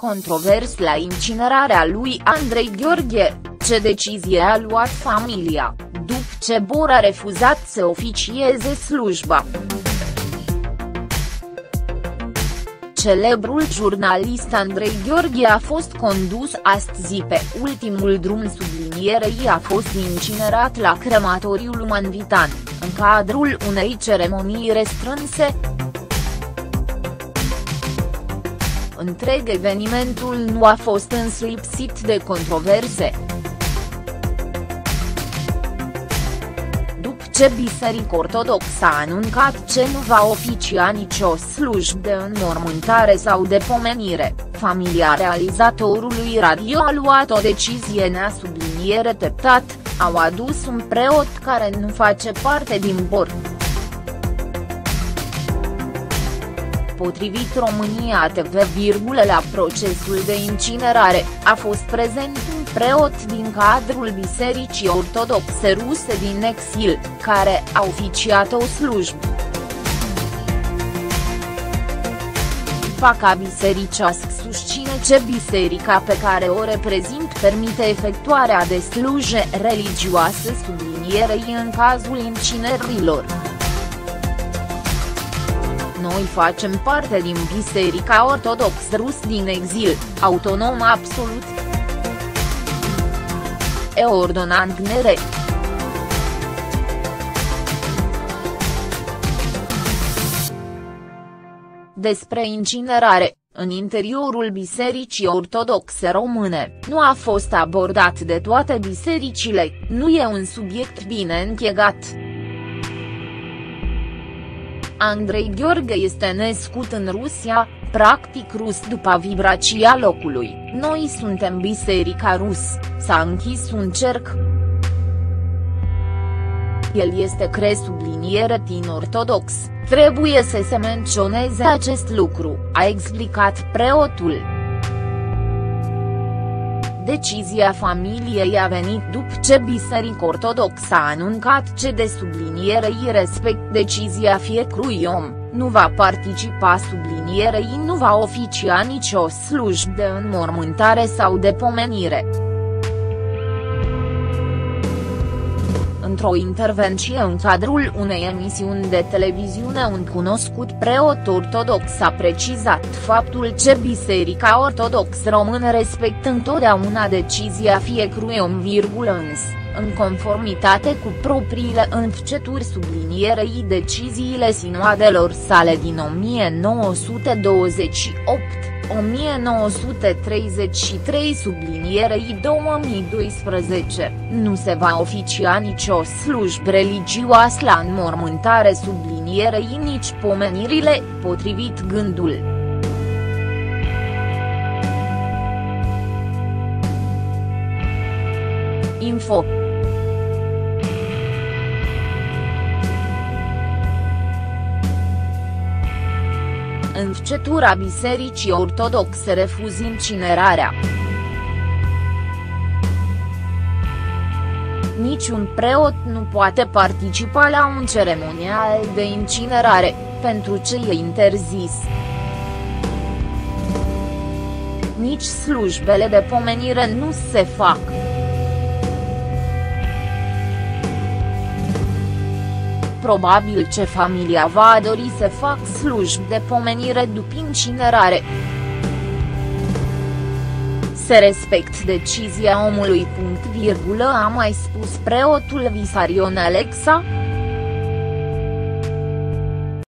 Controvers la incinerarea lui Andrei Gheorghe, ce decizie a luat familia, după ce Bor a refuzat să oficieze slujba. Celebrul jurnalist Andrei Gheorghe a fost condus astăzi pe ultimul drum sublinierei a fost incinerat la crematoriul Manvitan, în cadrul unei ceremonii restrânse. Întreg evenimentul nu a fost însă lipsit de controverse. După ce Biserica Ortodoxă a anuncat ce nu va oficia nicio slujbă de înmormântare sau de pomenire, familia realizatorului radio a luat o decizie neasubliniere treptat, au adus un preot care nu face parte din Bor. Potrivit România TV, la procesul de incinerare, a fost prezent un preot din cadrul Bisericii Ortodoxe Ruse din exil, care a oficiat o slujbă. Faca bisericească susține că biserica pe care o reprezint permite efectuarea de slujbe religioase sublinierei în cazul incinerărilor. Noi facem parte din Biserica Ortodoxă Rus din exil, autonom absolut. E ordonat GNR. Despre incinerare, în interiorul Bisericii Ortodoxe Române, nu a fost abordat de toate bisericile, nu e un subiect bine închegat. Andrei Gheorghe este născut în Rusia, practic rus după vibrația locului, noi suntem Biserica Rus, s-a închis un cerc. El este subliniere ortodox, trebuie să se menționeze acest lucru, a explicat preotul. Decizia familiei a venit după ce Biserica Ortodoxă a anuncat ce de sublinierei respect decizia fiecărui om, nu va participa sublinierei, nu va oficia nicio slujbă de înmormântare sau de pomenire. Într-o intervenție în cadrul unei emisiuni de televiziune, un cunoscut preot ortodox a precizat faptul că Biserica Ortodoxă Română respectă întotdeauna decizia fiecărui om, însă, în conformitate cu propriile învățături sublinierei deciziile sinoadelor sale din 1928, 1933 sublinierei 2012, nu se va oficia nicio slujbă religioasă la înmormântare sublinierei nici pomenirile, potrivit gândul. Info. Învățătura Bisericii Ortodoxe refuză incinerarea. Niciun preot nu poate participa la un ceremonial de incinerare, pentru ce e interzis. Nici slujbele de pomenire nu se fac. Probabil ce familia va dori să fac slujbe de pomenire după incinerare. Se respect decizia omului. A mai spus preotul Visarion Alexa.